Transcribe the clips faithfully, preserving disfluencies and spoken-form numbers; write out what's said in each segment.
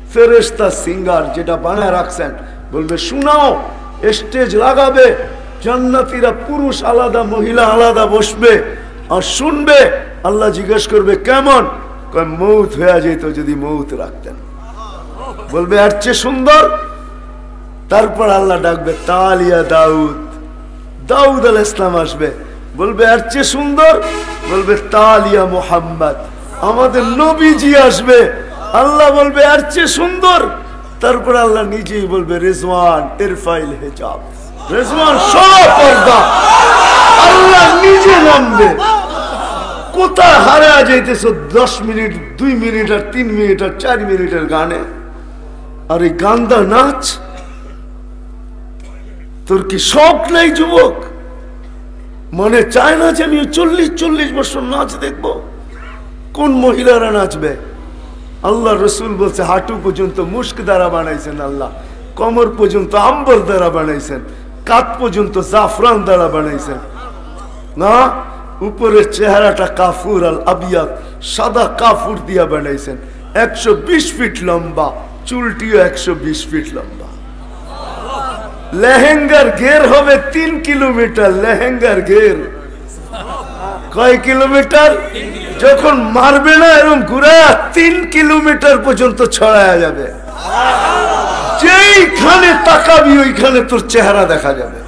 ফেরেশতা সিঙ্গার যেটা বানায় রাখছেন, বলবে শোনাও, স্টেজ লাগাবে, জান্নাতীরা পুরুষ আলাদা মহিলা আলাদা বসবে আর শুনবে। আল্লাহ জিজ্ঞেস করবে কেমন? কয় মৌত হয়ে যেত যদি মৌত রাখতেন। বলবে আর চেয়ে সুন্দর। তারপর আল্লাহ ডাকবে তালিয়া দাউদ, দাউদ আলাইহিস সালাম আসবে, বলবে আর চেয়ে সুন্দর। বলবে তালিয়া মুহাম্মদ, আমাদের নবীজি আসবে। আল্লাহ বলবে আর চেয়ে সুন্দর। তারপর আল্লাহ নিজেই বলবে রিজওয়ান ইরফাইল হিজাব, রিজওয়ান সব পর্দা। আল্লাহ নিজে নামবে। কোথায় হারিয়ে যাইতেছ দশ মিনিট, দুই মিনিট আর তিন মিনিট আর চার মিনিটের গানে, আর এই গান্দা নাচ। তোর কি শখ নাই যুবক? মনে চায় না যে আমি চল্লিশ চল্লিশ বছর নাচ দেখবো? কোন মহিলারা নাচবে? আল্লাহ রসুল বলছে হাঁটু পর্যন্ত মুস্ক দ্বারা বানাইছেন আল্লাহ, কমর পর্যন্ত আম্বর দ্বারা বানাইছেন, কাত পর্যন্ত জাফরান দ্বারা বানাইছেন। না, উপরের চেহারাটা কাফুর আল আবিয়াদ, সাদা কাফুর দিয়া বানাইছেন। একশো বিশ ফিট লম্বা, চুলটিও একশো বিশ ফিট লম্বা। লেহেঙ্গার ঘের হবে তিন কিলোমিটার। লেহেঙ্গার ঘের কয় কিলোমিটার? যখন মারবে না এরকম ঘুরে তিন কিলোমিটার পর্যন্ত ছড়ায়া যাবে। যেইখানে তাকাবি ওইখানে তোর চেহারা দেখা যাবে।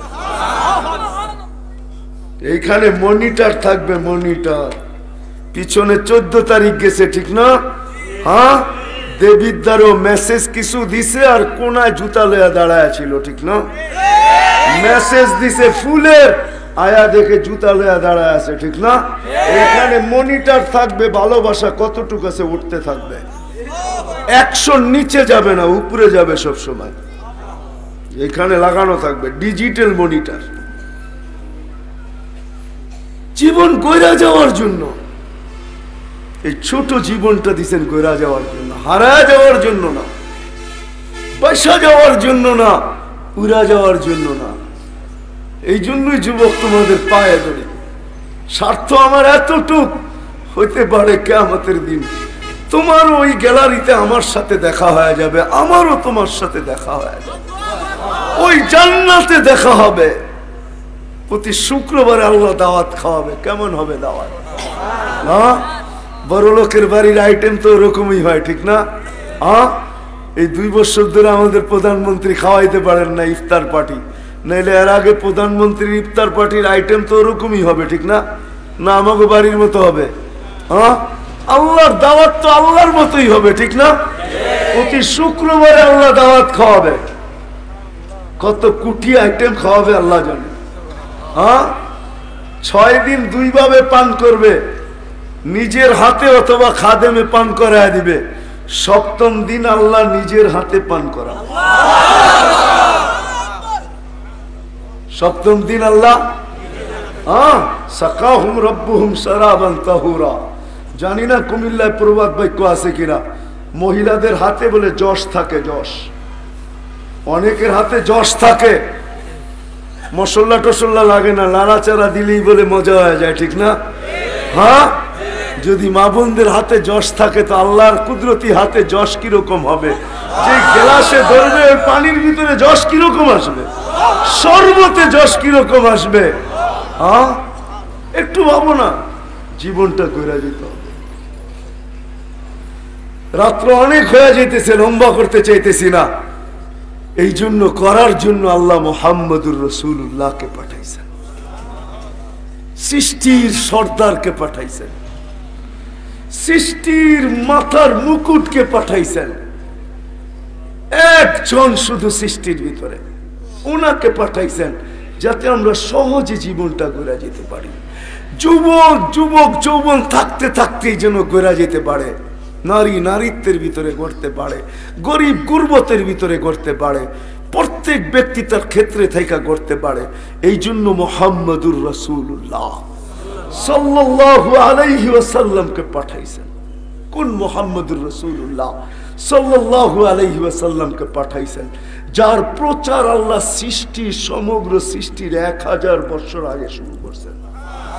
এইখানে মনিটর থাকবে, মনিটর। পিছনে চোদ্দ তারিখ গেছে, ঠিক না? হ্যাঁ, দেবিদ্বারও মেসেজ কিছু দিছে আর কোনায় জুতা লয়া দাঁড়ায় ছিল, ঠিক না? মেসেজ দিছে ফুলের, আয়া দেখে জুতা লয়া দাঁড়ায় আছে, ঠিক না? এখানে মনিটর থাকবে, ভালোবাসা কতটুকু আছে উঠতে থাকবে। একশোর নিচে যাবে না, উপরে যাবে সব সময়। এখানে লাগানো থাকবে ডিজিটাল মনিটর। জীবন গইরা যাওয়ার জন্য, এই ছোট জীবনটা দিছেন গইরা যাওয়ার জন্য, হারায় যাওয়ার জন্য না, পয়সা যাওয়ার জন্য না, উড়া যাওয়ার জন্য না। এই জন্যই যুবক তোমাদের পায়ে ধরে, স্বার্থ আমার এতটুক হইতে পারে কিয়ামতের দিন তোমার ওই গ্যালারিতে আমার সাথে দেখা হয়ে যাবে, আমারও তোমার সাথে দেখা হয়ে যাবে, ওই জান্নাতে দেখা হবে। প্রতি শুক্রবারে আল্লাহ দাওয়াত খাওয়াবে। কেমন হবে দাওয়াত? না, বড় লোকের বাড়ির আইটেম তো ওরকমই হয়, ঠিক না? হ্যাঁ, এই দুই বছর ধরে আমাদের প্রধানমন্ত্রী খাওয়াইতে পারেন না ইফতার পার্টি, নাইলে এর আগে প্রধানমন্ত্রীর ইফতার পার্টির আইটেম তো ওরকমই হবে, ঠিক না? না আমাকে বাড়ির মতো হবে? হ্যাঁ, আল্লাহর দাওয়াত তো আল্লাহর মতোই হবে, ঠিক না? প্রতি শুক্রবারে আল্লাহ দাওয়াত খাওয়াবে। কত কোটি আইটেম খাওয়াবে আল্লাহ জানে। হ্যাঁ, ছয় দিন দুই ভাবে পান করবে, নিজের হাতে অথবা খাদেমে পান করায় দিবে। সপ্তম দিন আল্লাহ নিজের হাতে পান করা। সপ্তম দিন আল্লাহ হ্যাঁ সাকাহুম রব্বুহুম শারাবান তাহুরা। জানি না কুমিল্লায় প্রবাদ বাক্য আছে কিনা, মহিলাদের হাতে বলে যশ থাকে, যশ। অনেকের হাতে যশ থাকে, মশলা টসল্লা লাগে না, লাড়াচাড়া দিলেই বলে মজা হয়ে যায়, ঠিক না? হ্যাঁ, যদি মা বোনদের হাতে যশ থাকে তো আল্লাহর কুদরতি হাতে যশ কিরকম হবে? যে গ্লাসে ধরবে ওই পানির ভিতরে যশ কিরকম আসবে, শরবতে যশ কিরকম আসবে। হ্যাঁ, একটু ভাবো না, জীবনটা কইরা যেতে হবে। রাত্র অনেক হয়ে যেতেছে, লম্বা করতে চাইতেছি না। এই জন্য করার জন্য আল্লাহ মুহাম্মদুর রাসূলুল্লাহকে পাঠাইছেন, সৃষ্টির সর্দারকে পাঠাইছেন, সৃষ্টির মাথার মুকুটকে পাঠাইছেন। একজন শুধু সৃষ্টির ভিতরে, ওনাকে পাঠাইছেন যাতে আমরা সহজে জীবনটা গড়া যেতে পারি। যুবক যুবক যৌবন থাকতে থাকতেই যেন গড়া যেতে পারে, নারী নারীত্বের ভিতরে গড়তে পারে, গরিব গুরবতের ভিতরে গড়তে পারে, প্রত্যেক ব্যক্তি তার ক্ষেত্রে থেকে গড়তে পারে। এই জন্য মুহাম্মদুর রাসূলুল্লাহ সাল্লাল্লাহু আলাইহি ওয়াসাল্লামকে পাঠাইছেন। কোন মুহাম্মদুর রাসূলুল্লাহ সাল্লাল্লাহু আলাইহি ওয়াসাল্লামকে পাঠাইছেন, যার প্রচার আল্লাহ সৃষ্টি সমগ্র সৃষ্টির এক হাজার বছর আগে শুরু করছেন।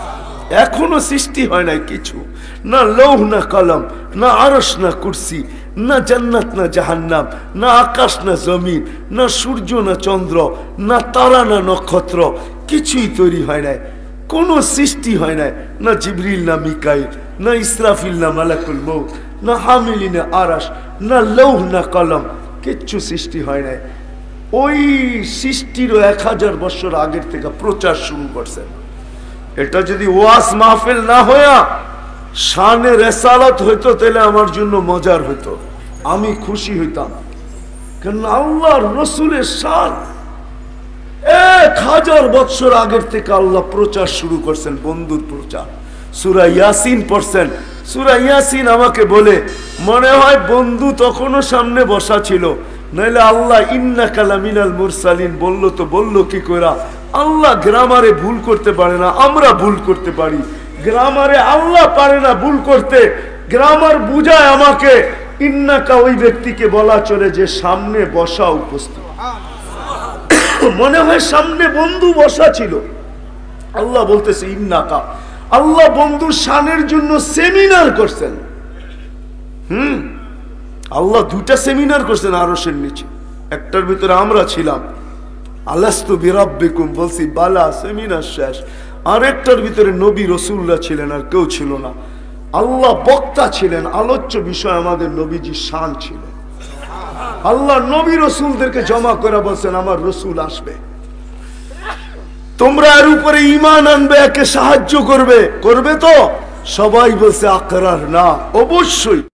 এখনো সৃষ্টি হয় নাই কিছু, না লৌহ না কলম, না আরশ না কুরসি, না জান্নাত না জাহান্নাম, না আকাশ না জমিন, না সূর্য না চন্দ্র, না তারা না নক্ষত্র, কিছুই তৈরি হয় নাই, কোনো সৃষ্টি হয় নাই, না জিবরিল না মিকাইল, না ইসরাফিল না মালাকুল মউত, না হামিলি না আরাশ, না লৌহ না কলম, কিচ্ছু সৃষ্টি হয় নাই। ওই সৃষ্টিরও এক হাজার বছর আগের থেকে প্রচার শুরু করছেন। এটা যদি ওয়াজ মাহফিল না হইয়া শানে রেসালাত হইতো তাহলে আমার জন্য মজার হইতো, আমি খুশি হইতাম। কারণ আল্লাহর রসুলের শান এক হাজার বছর আগের থেকে আল্লাহ প্রচার শুরু করছেন, বন্ধুর প্রচার। সূরা ইয়াসিন পড়ছেন। সূরা ইয়াসিন আমাকে বলে মনে হয় বন্ধু তখনও সামনে বসা ছিল, নাইলে আল্লাহ ইন্নাকা লামিনাল মুরসালিন বললো তো বললো কি কইরা? আল্লাহ গ্রামারে ভুল করতে পারে না, আমরা ভুল করতে পারি। গ্রামারে আল্লাহ পারে না ভুল করতে, গ্রামার বুঝায় আমাকে ইন্নাকা ওই ব্যক্তিকে বলা চলে যে সামনে বসা উপস্থিত। মনে হয় সামনে বন্ধু বসা ছিল, আল্লাহ বলতেছে ইন্নাকা। আল্লাহ বন্ধুর শানের জন্য সেমিনার করছেন। হুম আল্লাহ দুটা সেমিনার করছেন আরশের নিচে, একটার ভিতরে আমরা ছিলাম, আলাস্তু বিরাব্বিকুম বলছি বালা, সেমিনার শেষ। আরেকটার ভিতরে নবী রসুলরা ছিলেন, আর কেউ ছিল না। আল্লাহ বক্তা ছিলেন, আলোচ্য বিষয় আমাদের নবীজির শান ছিল। আল্লাহ নবী রসুলদেরকে জমা করে বলছেন আমার রসুল আসবে, তোমরা এর উপরে ঈমান আনবে, একে সাহায্য করবে, করবে তো? সবাই বলছে আকরার না, অবশ্যই।